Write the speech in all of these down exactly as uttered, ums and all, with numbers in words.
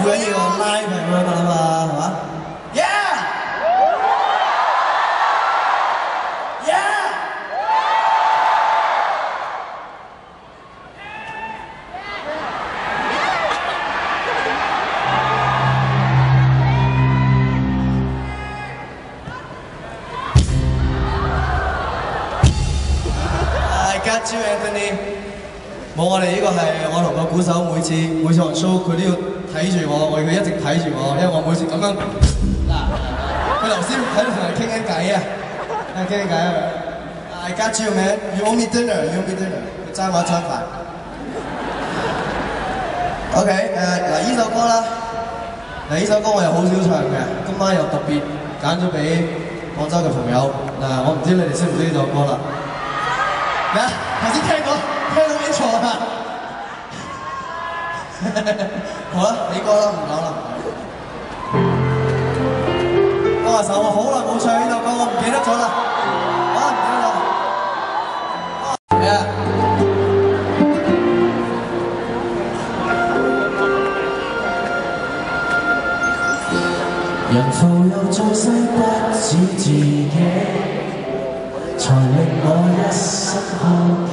緊要 live 係咁樣噶啦嘛，係嘛 ？Yeah！ Yeah！ I got you, Anthony。冇，我哋呢個係我同個鼓手每次每次我 show 佢都要睇住我，我佢一直睇住我，因為我每次咁樣嗱，佢頭先喺度同人傾緊偈啊，傾緊偈啊 ！I got you, man. You owe me dinner. You owe me dinner. 佢爭我一張飯。OK， 誒嗱，呢首歌啦，嗱呢首歌我又好少唱嘅，今晚又特別揀咗俾廣州嘅朋友。嗱，我唔知你哋識唔識呢首歌啦？咩啊？頭先聽過。聽到啲錯啦，好啦，你歌啦，唔講啦。幫下手，我好耐冇唱呢首歌，我唔記得咗啦。啊，唔記得咗。 人造又造世不似自己，才令我一生好奇。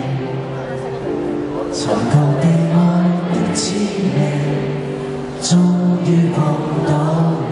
尋求被愛的滋味，終於碰到你。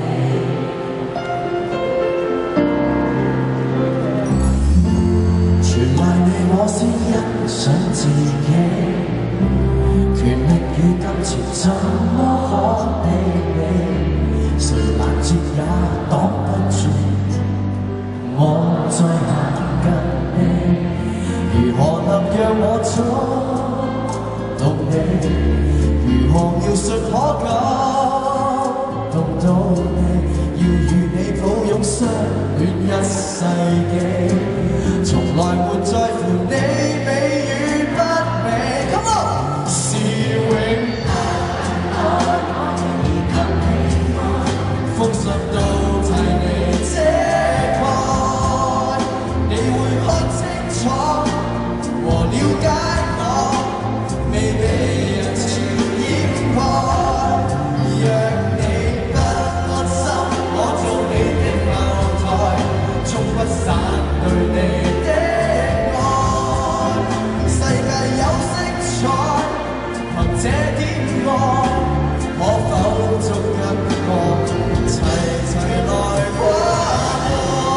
全賴你我先欣賞自己，權力與金錢怎麼可比擬？誰攔截也擋不住，我再行近你，如何能讓我觸動你？如何描述可感動到你？要與你抱擁相戀一世紀，從來沒在乎你美與不美。Come on， 是永恆愛我已給你愛，封信到替你遮蓋，你會看清楚和了解我，未被人潮掩蓋。若你不安心，我做你的後台，衝不散對你的愛。世界有色彩，憑這點愛，可否捉一個齊齊來跨過？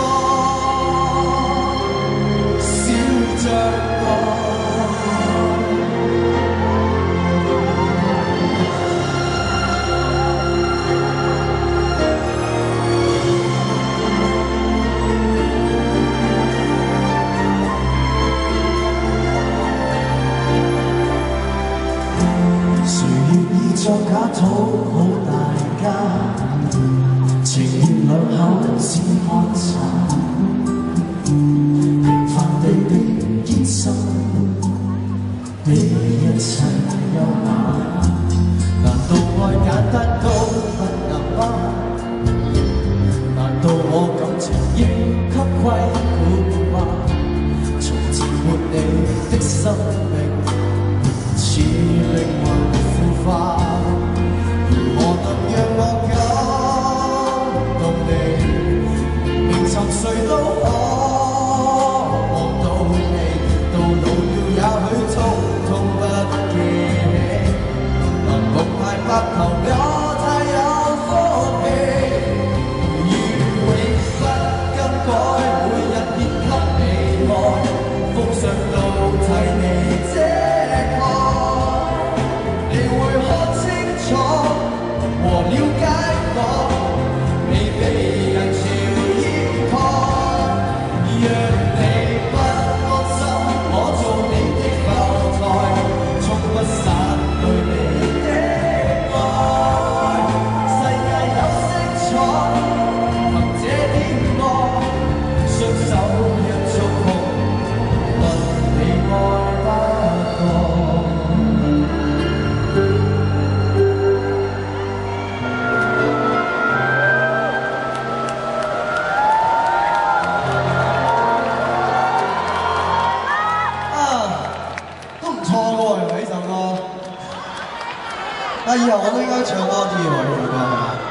笑着講。作假討好大家，情願兩口只喝茶，平凡地地堅守，比一切優雅。難道愛簡單都不能嗎？難道我感情應給規管嗎？從前沒你的生命似靈魂腐化。如何能讓我感動你？明尋誰啊，以後我都應該唱多啲喎呢首歌係嘛？